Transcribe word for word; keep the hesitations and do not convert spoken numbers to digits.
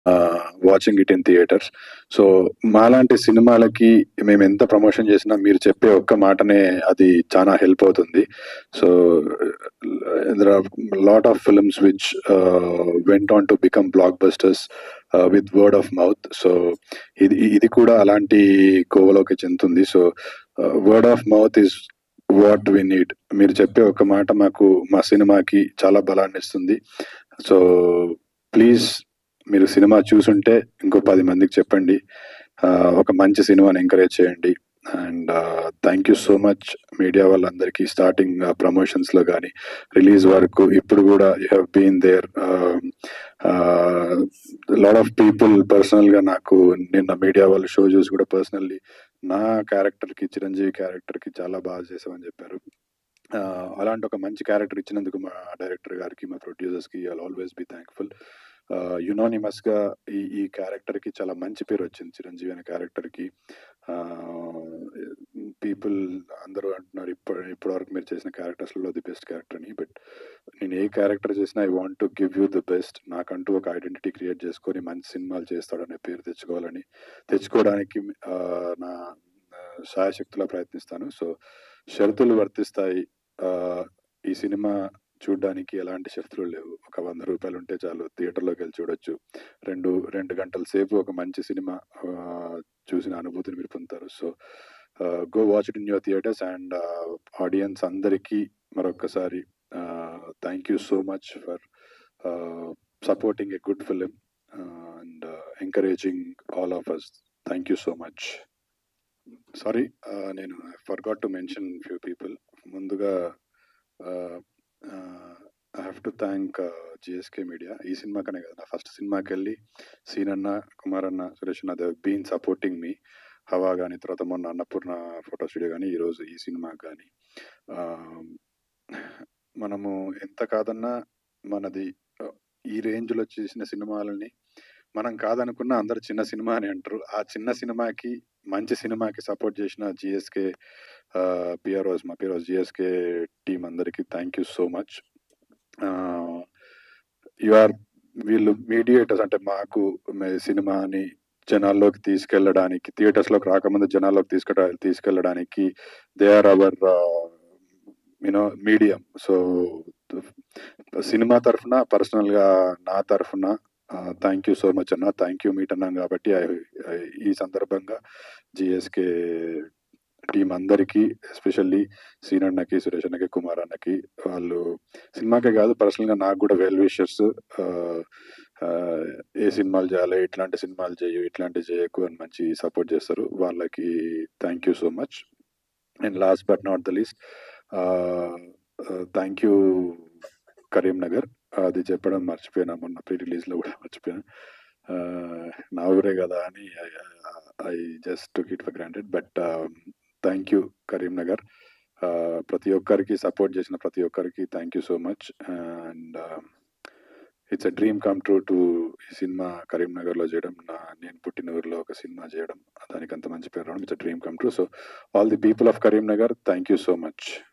Watching it in theatres. So మాలాంటి సినిమాలకి మేము ఎంత ప్రమోషన్ చేసినా మీరు చెప్పే ఒక్క మాటనే అది చాలా హెల్ప్ అవుతుంది. So there are lot of films which went on to become blockbusters with word of mouth. So ఇది ఇది కూడా అలాంటి కోవలోకి చెందుతుంది. So word of mouth is what we need. మీరు చెప్పే ఒక మాట మాకు మా సినిమాకి చాలా బలాన్ని ఇస్తుంది. సో ప్లీజ్ మీరు సినిమా చూసుంటే ఇంకో పది మందికి చెప్పండి, ఒక మంచి సినిమాని ఎంకరేజ్ చేయండి. And thank you so much media వాళ్ళందరికీ, స్టార్టింగ్ ప్రమోషన్స్లో కానీ రిలీజ్ వరకు ఇప్పుడు కూడా you have been there. Lot of people పర్సనల్గా నాకు నిన్న మీడియా వాళ్ళు షో చూసి కూడా పర్సనల్లీ నా క్యారెక్టర్కి, చిరంజీవి క్యారెక్టర్కి చాలా బాగా చేసామని చెప్పారు. అలాంటి ఒక మంచి క్యారెక్టర్ ఇచ్చినందుకు మా డైరెక్టర్ గారికి, మా ప్రొడ్యూసర్స్కి I will always be thankful. యునానిమస్గా ఈ ఈ క్యారెక్టర్కి చాలా మంచి పేరు వచ్చింది, చిరంజీవి అనే క్యారెక్టర్కి. పీపుల్ అందరూ అంటున్నారు ఇప్పుడు ఇప్పటివరకు మీరు చేసిన క్యారెక్టర్స్లో ది బెస్ట్ క్యారెక్టర్ అని. బట్ నేను ఏ క్యారెక్టర్ చేసినా I want to give you the best. నాకంటూ ఒక ఐడెంటిటీ క్రియేట్ చేసుకొని మంచి సినిమాలు చేస్తాడనే పేరు తెచ్చుకోవాలని, తెచ్చుకోవడానికి నా శాయశక్తులా ప్రయత్నిస్తాను. సో షరతులు వర్తిస్తాయి. ఈ సినిమా చూడడానికి ఎలాంటి షరతులు లేవు. ఒక వంద రూపాయలు ఉంటే చాలు, థియేటర్లోకి వెళ్ళి చూడొచ్చు. రెండు రెండు గంటల సేపు ఒక మంచి సినిమా చూసిన అనుభూతిని మీరు పొందుతారు. So go watch it in your theatres. And audience అందరికీ మరొకసారి thank you so much for supporting a good film and encouraging all of us. Thank you so much. Sorry, నేను I forgot to mention few people. ముందుగా I have to thank GSK media. ఈ సినిమాకనే కదా, నా first సినిమాకి వెళ్ళి scene అన్న, కుమార్ అన్న, సురేష్ అన్న, దే బీన్ సపోర్టింగ్ మీ. హవా కానీ, తర్వాత మొన్న అన్నపూర్ణ ఫోటో స్టూడియో కానీ, ఈరోజు ఈ సినిమాకి కానీ. మనము ఎంత కాదన్నా మనది ఈ రేంజ్లో చేసిన సినిమాలని మనం కాదనుకున్నా అందరు చిన్న సినిమా అని అంటారు. ఆ చిన్న సినిమాకి, మంచి సినిమాకి సపోర్ట్ చేసిన జిఎస్కే పిఆర్ఓస్, మా పిఆర్ఓస్, జిఎస్కే టీం అందరికీ thank you so much. You are వీళ్ళు మీడియేటర్స్, అంటే మాకు సినిమాని జనాల్లోకి తీసుకెళ్ళడానికి, థియేటర్స్లోకి రాకముందు జనాల్లోకి తీసుకె తీసుకెళ్ళడానికి they are our you know medium. So సినిమా తరఫున, పర్సనల్గా నా తరఫున థ్యాంక్ యూ సో మచ్ అన్న. థ్యాంక్ యూ మీట్ అన్నాం కాబట్టి ఈ సందర్భంగా జిఎస్కే టీం అందరికీ, ఎస్పెషల్లీ సీన్ అన్నకి, సురేష్ అన్నకి, కుమార్ అన్నకి, వాళ్ళు సినిమాకే కాదు పర్సనల్గా నాకు కూడా వెల్ విషర్స్. ఏ సినిమాలు చేయాలి, ఇట్లాంటి సినిమాలు చేయు, ఇట్లాంటివి చేయకు అని మంచి సపోర్ట్ చేస్తారు. వాళ్ళకి thank you so much. And last but not the least, thank you Karimnagar. అది చెప్పడం మర్చిపోయినా, మొన్న ప్రీ రిలీజ్లో కూడా మర్చిపోయాను. నా ఊరే కదా అని I just took it for granted. But thank you Karimnagar. ప్రతి ఒక్కరికి సపోర్ట్ చేసిన ప్రతి ఒక్కరికి thank you so much. And it's a dream come true to ఈ సినిమా కరీంనగర్లో చేయడం, నా నేను పుట్టిన ఊరిలో ఒక సినిమా చేయడం, దానికి అంత మంచి పేరు రావడం, it's a dream come true. So all the people of Karimnagar, thank you so much.